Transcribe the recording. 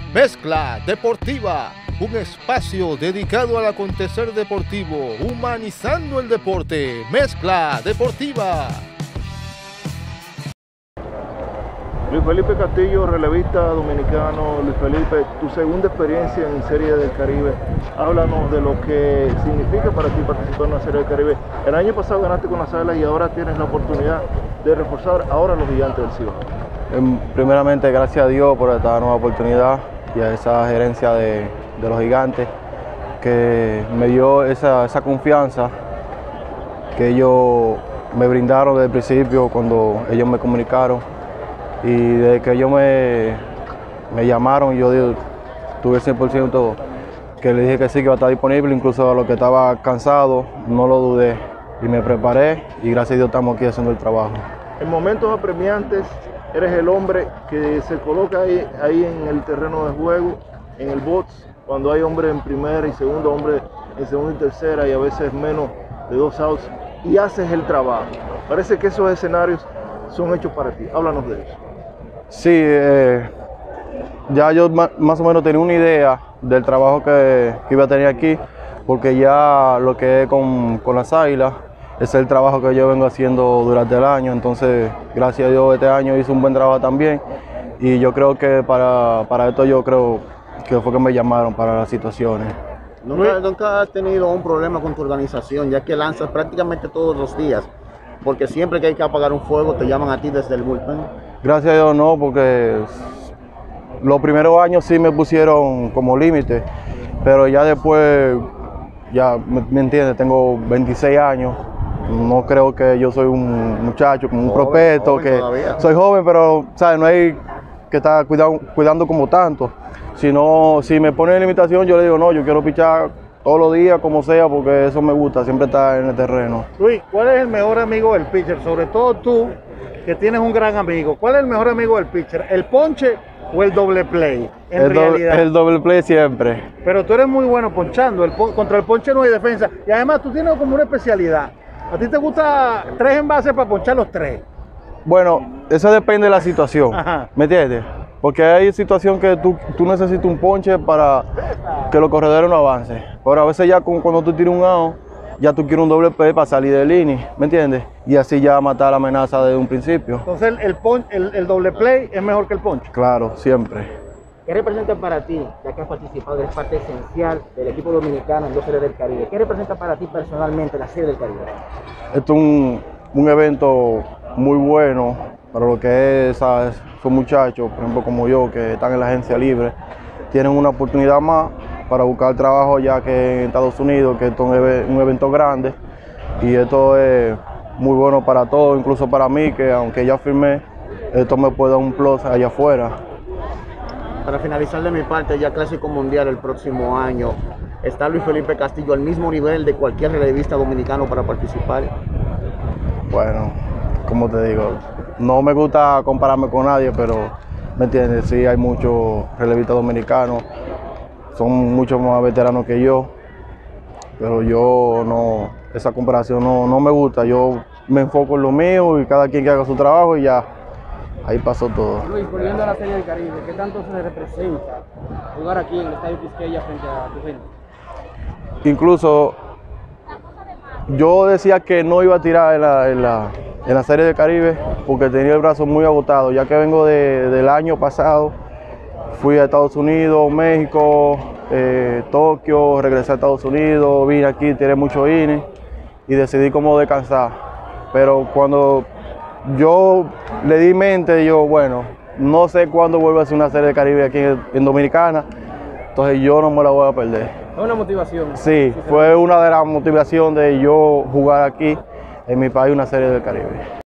Mezcla Deportiva, un espacio dedicado al acontecer deportivo, humanizando el deporte. Mezcla Deportiva. Luis Felipe Castillo, relevista dominicano. Luis Felipe, tu segunda experiencia en Serie del Caribe. Háblanos de lo que significa para ti participar en una Serie del Caribe. El año pasado ganaste con las Águilas y ahora tienes la oportunidad de reforzar ahora los Gigantes del Cibao. Primeramente, gracias a Dios por esta nueva oportunidad y a esa gerencia de los Gigantes que me dio esa confianza que ellos me brindaron desde el principio cuando ellos me comunicaron. Y desde que ellos me llamaron, yo tuve el 100% que le dije que sí, que iba a estar disponible, incluso a lo que estaba cansado, no lo dudé y me preparé y gracias a Dios estamos aquí haciendo el trabajo. En momentos apremiantes eres el hombre que se coloca ahí en el terreno de juego, en el box, cuando hay hombre en primera y segundo, hombre en segunda y tercera y a veces menos de 2 outs y haces el trabajo. Parece que esos escenarios son hechos para ti. Háblanos de eso. Sí, ya yo más o menos tenía una idea del trabajo que iba a tener aquí, porque ya lo que es con las Águilas es el trabajo que yo vengo haciendo durante el año, entonces gracias a Dios este año hice un buen trabajo también y yo creo que para esto yo creo que fue que me llamaron para las situaciones. ¿Nunca has tenido un problema con tu organización, ya que lanzas prácticamente todos los días? Porque siempre que hay que apagar un fuego te llaman a ti desde el bullpen. Gracias a Dios no, porque los primeros años sí me pusieron como límite, pero ya después, ya me entiendes, tengo 26 años, no creo que yo soy un muchacho, como un prospecto, que todavía. Soy joven, pero ¿sabes? No hay que estar cuidando como tanto. Si me ponen limitación, yo le digo, no, yo quiero pichar todos los días, como sea, porque eso me gusta, siempre estar en el terreno. Luis, ¿cuál es el mejor amigo del pitcher? Sobre todo tú, que tienes un gran amigo. ¿Cuál es el mejor amigo del pitcher? ¿El ponche o el doble play? El doble play siempre. Pero tú eres muy bueno ponchando. Contra el ponche no hay defensa. Y además tú tienes como una especialidad. ¿A ti te gusta 3 envases para ponchar los 3? Bueno, eso depende de la situación. Ajá. ¿Me entiendes? Porque hay situación que tú necesitas un ponche para que los corredores no avancen. Pero a veces ya cuando tú tiras un out, ya tú quieres un doble play para salir del inning, ¿me entiendes? Y así ya matar la amenaza desde un principio. Entonces el doble play es mejor que el ponche. Claro, siempre. ¿Qué representa para ti, ya que has participado, eres parte esencial del equipo dominicano en 2 Series del Caribe? ¿Qué representa para ti personalmente la Serie del Caribe? Esto es un evento muy bueno para lo que es, ¿sabes? Son muchachos, por ejemplo como yo, que están en la agencia libre, tienen una oportunidad más para buscar trabajo ya que en Estados Unidos, que esto es un evento grande y esto es muy bueno para todos, incluso para mí, que aunque ya firmé, esto me puede dar un plus allá afuera. Para finalizar de mi parte, ya Clásico Mundial el próximo año, ¿está Luis Felipe Castillo al mismo nivel de cualquier relevista dominicano para participar? Bueno, como te digo, no me gusta compararme con nadie, pero ¿me entiendes? Sí, hay muchos relevistas dominicanos, son mucho más veteranos que yo, pero yo no, esa comparación no me gusta. Yo me enfoco en lo mío y cada quien que haga su trabajo y ya, ahí pasó todo. Luis, volviendo a la Serie del Caribe, ¿qué tanto se representa jugar aquí en el Estadio Quisqueya frente a tu gente? Incluso yo decía que no iba a tirar en la Serie del Caribe porque tenía el brazo muy agotado, ya que vengo del año pasado. Fui a Estados Unidos, México, Tokio, regresé a Estados Unidos, vine aquí, tiré mucho innings y decidí cómo descansar. Pero cuando yo le di mente, bueno, no sé cuándo vuelvo a hacer una Serie de Caribe aquí en Dominicana, entonces yo no me la voy a perder. ¿Es una motivación? Sí, fue una de las motivaciones de yo jugar aquí en mi país una Serie del Caribe.